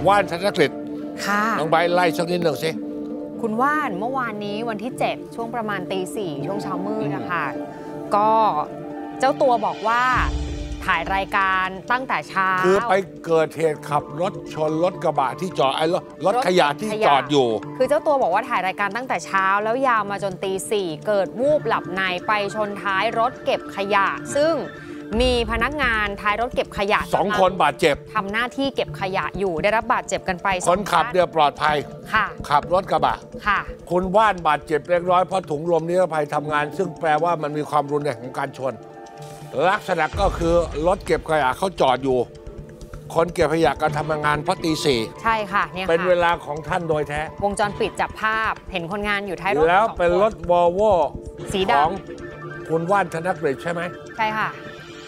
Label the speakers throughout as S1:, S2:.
S1: ว่านธนกฤษ
S2: ค่ะ
S1: น้องใบไล่สักนิดหนึ่งสิ
S2: คุณว่านเมื่อวานนี้วันที่7ช่วงประมาณตี 4ช่วงเช้ามืดนะคะก็เจ้าตัวบอกว่าถ่ายรายการตั้งแต่เช้า
S1: คือไปเกิดเหตุขับรถชนรถกระบะที่จอดรถขยะที่จอดอยู่
S2: คือเจ้าตัวบอกว่าถ่ายรายการตั้งแต่เช้าแล้วยาวมาจนตี 4เกิดวูบหลับในไปชนท้ายรถเก็บขยะซึ่งมีพนักงานท้ายรถเก็บขยะ
S1: 2 คนบาดเจ็บ
S2: ทำหน้าที่เก็บขยะอยู่ได้รับบาดเจ็บกันไป
S1: คนขับเนี่ยปลอดภัย
S2: ค่ะ
S1: ขับรถกระบะ
S2: ค่ะ
S1: คุณว่านบาดเจ็บเล็กน้อยเพราะถุงลมนิรภัยทำงานซึ่งแปลว่ามันมีความรุนแรงของการชนลักษณะก็คือรถเก็บขยะเขาจอดอยู่คนเก็บขยะก็ทำงานเพราะตี 4
S2: ใช่ค่ะเนี่ย
S1: เป็นเวลาของท่านโดยแท้
S2: วงจรปิดจับภาพเห็นคนงานอยู่ท้ายรถ
S1: แล้วเป็นรถวอลโว่
S2: สีดำ
S1: ของคุณว่านธนกฤษใช่ไหม
S2: ใช่ค่ะ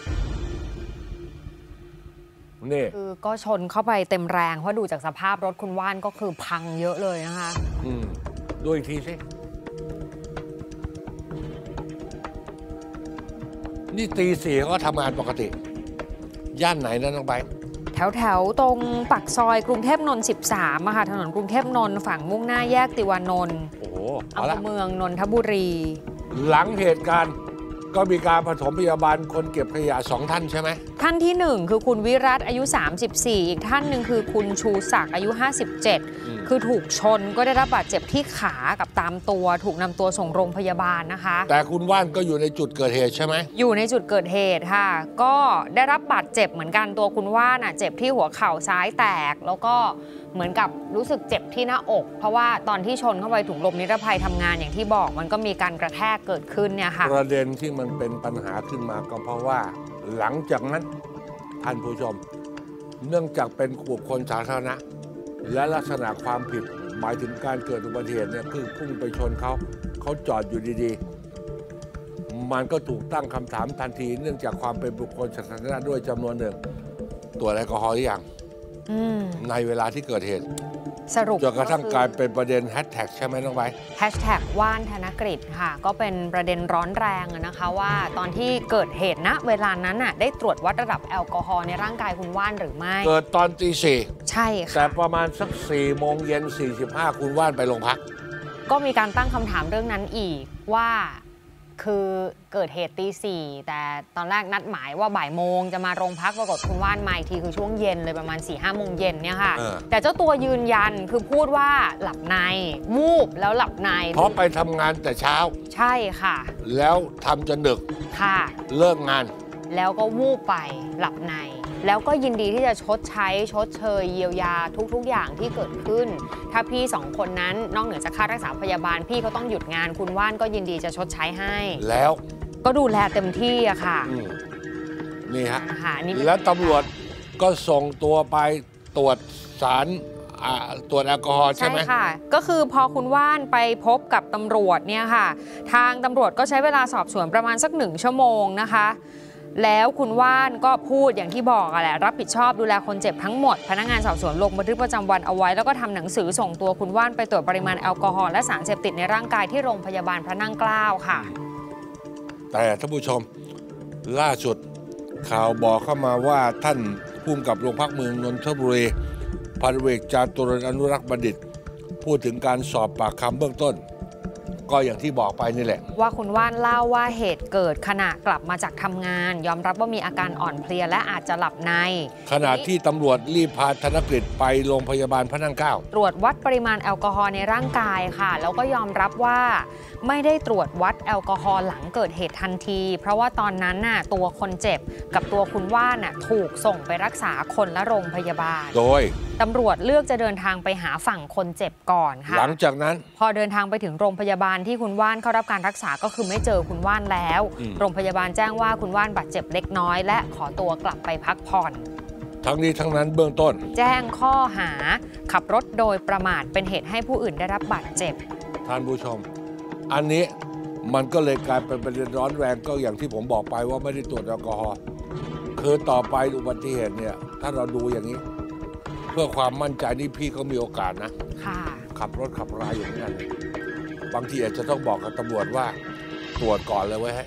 S1: นี่
S2: คือก็ชนเข้าไปเต็มแรงเพราะดูจากสภาพรถคุณว่านก็คือพังเยอะเลยนะคะ
S1: ดูอีกทีสินี่ตี 4ก็ทำงานปกติย่านไหนนะน้องใบ
S2: แถวตรงปากซอยกรุงเทพนนท์13อะค่ะถนนกรุงเทพนนท์ฝั่งมุ่งหน้าแยกติวานนท์อำเภอเมืองนนทบุรี
S1: หลังเหตุการณ์ก็มีการปฐมพยาบาลคนเก็บขยะ2 ท่านใช่ไหม
S2: ท่านที่1คือคุณวิรัตอายุ34อีกท่านหนึ่งคือคุณชูศักดิ์อายุ57คือถูกชนก็ได้รับบาดเจ็บที่ขากับตามตัวถูกนำตัวส่งโรงพยาบาลนะคะ
S1: แต่คุณว่านก็อยู่ในจุดเกิดเหตุใช่ไหม
S2: อยู่ในจุดเกิดเหตุค่ะก็ได้รับบาดเจ็บเหมือนกันตัวคุณว่านเจ็บที่หัวเข่าซ้ายแตกแล้วก็เหมือนกับรู้สึกเจ็บที่หน้าอกเพราะว่าตอนที่ชนเข้าไปถุงลมนิรภัยทำงานอย่างที่บอกมันก็มีการกระแทกเกิดขึ้นเนี่ยค่ะ
S1: ประเด็นที่มันเป็นปัญหาขึ้นมาก็เพราะว่าหลังจากนั้นท่านผู้ชมเนื่องจากเป็นบุคคลสาธารณะและลักษณะความผิดหมายถึงการเกิดอุบัติเหตุเนี่ยคือพุ่งไปชนเขาจอดอยู่ดีๆมันก็ถูกตั้งคำถามทันทีเนื่องจากความเป็นบุคคลสาธารณะด้วยจำนวนหนึ่งตรวจแอลกอฮอล์หรือยังในเวลาที่เกิดเหตุ
S2: สรุป
S1: จนกระทั่งกลายเป็นประเด็นแฮชแท็กใช่ไหมน้องใบ
S2: แฮชแท็กว่านธนกฤษค่ะก็เป็นประเด็นร้อนแรงนะคะว่าตอนที่เกิดเหตุณเวลานั้นได้ตรวจวัดระดับแอลกอฮอล์ในร่างกายคุณว่านหรือไม่
S1: เกิดตอนตี 4
S2: ใช่ค่ะ
S1: แต่ประมาณสัก4:45คุณว่านไปโรงพัก
S2: ก็มีการตั้งคำถามเรื่องนั้นอีกว่าคือเกิดเหตุตี 4แต่ตอนแรกนัดหมายว่าบ่ายโมงจะมาโรงพักปรากฏคุณว่านมาอีกทีคือช่วงเย็นเลยประมาณ 4-5 โมงเย็นเนี่ยค่ะแต่เจ้าตัวยืนยันคือพูดว่าหลับในวูบแล้วหลับใน
S1: เพราะไปทำงานแต่เช้า
S2: ใช่ค่ะ
S1: แล้วทำจนดึก
S2: ค่ะ
S1: เลิกงาน
S2: แล้วก็วูบไปหลับในแล้วก็ยินดีที่จะชดเชยเยียวยาทุกๆอย่างที่เกิดขึ้นถ้าพี่2 คนนั้นนอกเหนือจากค่ารักษาพยาบาลพี่เขาต้องหยุดงานคุณว่านก็ยินดีจะชดใช้ให้
S1: แล้ว
S2: ก็ดูแลเต็มที่อะค่ะ
S1: นี่ฮะแล้วตำรวจก็ส่งตัวไปตรวจสารตรวจแอลกอฮอล์ใช่ไหม
S2: ใช่ค่ะก็คือพอคุณว่านไปพบกับตำรวจเนี่ยค่ะทางตำรวจก็ใช้เวลาสอบสวนประมาณสัก1 ชั่วโมงนะคะแล้วคุณว่านก็พูดอย่างที่บอกแหละรับผิดชอบดูแลคนเจ็บทั้งหมดพนักงานสอบสวนลงบันทึกประจำวันเอาไว้แล้วก็ทำหนังสือส่งตัวคุณว่านไปตรวจปริมาณแอลกอฮอล์และสารเสพติดในร่างกายที่โรงพยาบาลพระนั่งเกล้าค่ะ
S1: แต่ท่านผู้ชมล่าสุดข่าวบอกเข้ามาว่าท่านผู้กำกับโรงพักเมืองนนทบุรีพันเอกจาตุรนต์อนุรักษ์บัณฑิตพูดถึงการสอบปากคำเบื้องต้นก็อย่างที่บอกไปนี่แหละ
S2: ว่าคุณว่านเล่าว่าเหตุเกิดขณะกลับมาจากทำงานยอมรับว่ามีอาการอ่อนเพลียและอาจจะหลับใน
S1: ขณะที่ตำรวจรีบพาธนกฤษไปโรงพยาบาลพระนั่งเกล้า
S2: ตรวจวัดปริมาณแอลกอฮอล์ในร่างกายค่ะแล้วก็ยอมรับว่าไม่ได้ตรวจวัดแอลกอฮอล์หลังเกิดเหตุทันทีเพราะว่าตอนนั้นตัวคนเจ็บกับตัวคุณว่านถูกส่งไปรักษาคนละโรงพยาบาล
S1: โดย
S2: ตำรวจเลือกจะเดินทางไปหาฝั่งคนเจ็บก่อนค่ะ
S1: หลังจากนั้น
S2: พอเดินทางไปถึงโรงพยาบาลที่คุณว่านเข้ารับการรักษาก็คือไม่เจอคุณว่านแล้วโรงพยาบาลแจ้งว่าคุณว่านบาดเจ็บเล็กน้อยและขอตัวกลับไปพักผ่อน
S1: ทั้งนี้ทั้งนั้นเบื้องต้น
S2: แจ้งข้อหาขับรถโดยประมาทเป็นเหตุให้ผู้อื่นได้รับบาดเจ็บ
S1: ท่านผู้ชมอันนี้มันก็เลยกลายเป็นประเด็นร้อนแรงก็อย่างที่ผมบอกไปว่าไม่ได้ตรวจแอลกอฮอล์คือต่อไปอุบัติเหตุเนี่ยถ้าเราดูอย่างนี้เพื่อความมั่นใจนี่พี่ก็มีโอกาสนะขับรถขับราอย่างนั้นบางทีอาจจะต้องบอกกับตำรวจว่าตรวจก่อนเลยไว้ให้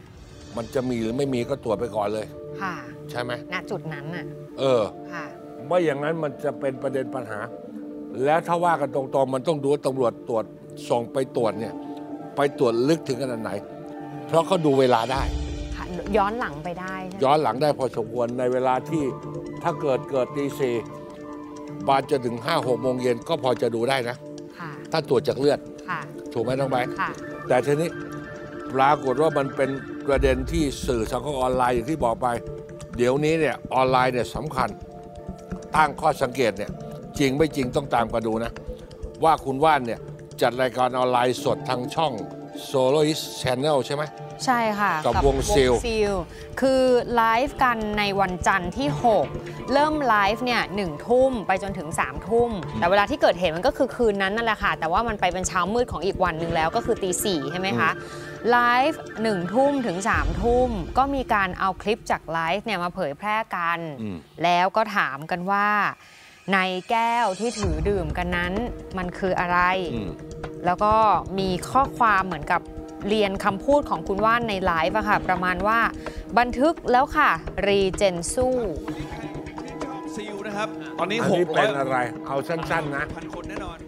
S1: มันจะมีหรือไม่มีก็ตรวจไปก่อนเลยใช่ไหม
S2: ณจุดนั้น
S1: ไม่อย่างนั้นมันจะเป็นประเด็นปัญหา แล้วถ้าว่ากันตรงๆมันต้องดูว่าตำรวจตรวจส่งไปตรวจเนี่ยไปตรวจลึกถึงขนาดไหน เพราะเขาดูเวลาได้
S2: ย้อนหลังไปได้ใช่ไหม
S1: ย้อนหลังได้พอสมควรในเวลาที่ถ้าเกิดตีสี่บานจะถึง5-6 โมงเย็นก็พอจะดูได้นะถ้าตรวจจากเลือดถูกไหมน้องใบแต่ทีนี้ปรากฏว่ามันเป็นประเด็นที่สื่อสังคมออนไลน์อย่างที่บอกไปเดี๋ยวนี้เนี่ยออนไลน์เนี่ยสำคัญตั้งข้อสังเกตเนี่ยจริงไม่จริงต้องตามกันดูนะว่าคุณว่านเนี่ยจัดรายการออนไลน์สดทางช่อง Soloist Channel ใช่ไหม
S2: ใช่ค่ะ
S1: กับวงซิล
S2: คือไลฟ์กันในวันจันทร์ที่6เริ่มไลฟ์เนี่ย1 ทุ่มไปจนถึง3 ทุ่มแต่เวลาที่เกิดเหตุมันก็คือคืนนั้นนั่นแหละค่ะแต่ว่ามันไปเป็นเช้ามืดของอีกวันหนึ่งแล้วก็คือตี 4ใช่ไหมคะไลฟ์1 ทุ่มถึง3 ทุ่มก็มีการเอาคลิปจากไลฟ์เนี่ยมาเผยแพร่กันแล้วก็ถามกันว่าในแก้วที่ถือดื่มกันนั้นมันคืออะไรแล้วก็มีข้อความเหมือนกับเรียนคำพูดของคุณว่านในไลฟ์อะค่ะประมาณว่าบันทึกแล้วค่ะรีเจนสู้
S3: ซิลนะครับตอนนี้
S1: 600เป็นอะไรเอาสั้นๆนะ
S3: 1,000 คนแน่นอน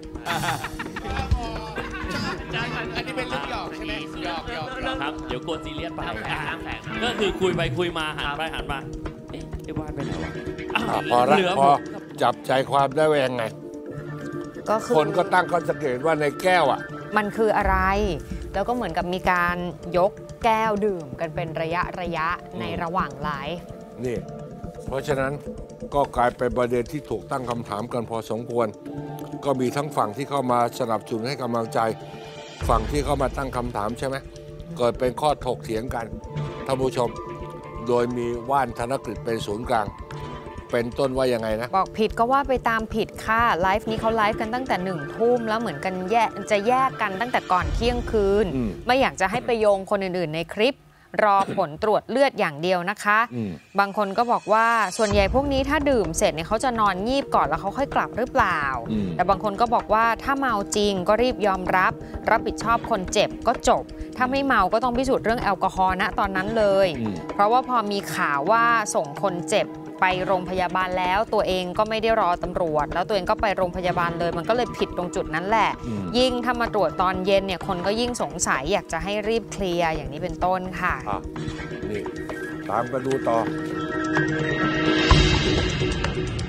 S4: อันนี้เป็นเรื่องหยอกใช่ไหมหยอกครับเดี๋ยวกลัวซีเรียสไปก็คือคุยไปคุยมาหันไปหันมาไอ้ว่านไปไหนวะ
S1: พอจับใจความได้ว่ายังไง
S2: ก็คือ
S1: คนก็ตั้งข้อสังเกตว่าในแก้วอ่ะ
S2: มันคืออะไรแล้วก็เหมือนกับมีการยกแก้วดื่มกันเป็นระยะในระหว่างไลฟ์
S1: นี่เพราะฉะนั้นก็กลายเป็นประเด็นที่ถูกตั้งคำถามกันพอสมควรก็มีทั้งฝั่งที่เข้ามาสนับสนุนให้กำลังใจฝั่งที่เข้ามาตั้งคำถามใช่ไหมเกิดเป็นข้อถกเถียงกันท่านผู้ชมโดยมีว่านธนกฤษเป็นศูนย์กลางเป็นต้นว่ายังไงนะ
S2: บอกผิดก็ว่าไปตามผิดค่ะไลฟ์นี้เขาไลฟ์กันตั้งแต่1 ทุ่มแล้วเหมือนกันจะแยกกันตั้งแต่ก่อนเที่ยงคืนไม่อยากจะให้ไปโยงคนอื่นๆในคลิปรอผลตรวจเลือดอย่างเดียวนะคะบางคนก็บอกว่าส่วนใหญ่พวกนี้ถ้าดื่มเสร็จเนี่ยเขาจะนอนงีบก่อนแล้วเขาค่อยกลับหรือเปล่าแต่บางคนก็บอกว่าถ้าเมาจริงก็รีบยอมรับผิดชอบคนเจ็บก็จบถ้าไม่เมาก็ต้องพิสูจน์เรื่องแอลกอฮอล์ณตอนนั้นเลยเพราะว่าพอมีข่าวว่าส่งคนเจ็บไปโรงพยาบาลแล้วตัวเองก็ไม่ได้รอตำรวจแล้วตัวเองก็ไปโรงพยาบาลเลยมันก็เลยผิดตรงจุดนั้นแหละยิ่งถ้ามาตรวจตอนเย็นเนี่ยคนก็ยิ่งสงสัยอยากจะให้รีบเคลียร์อย่างนี้เป็นต้นค่ะ
S1: นี่ตามกันดูต่อ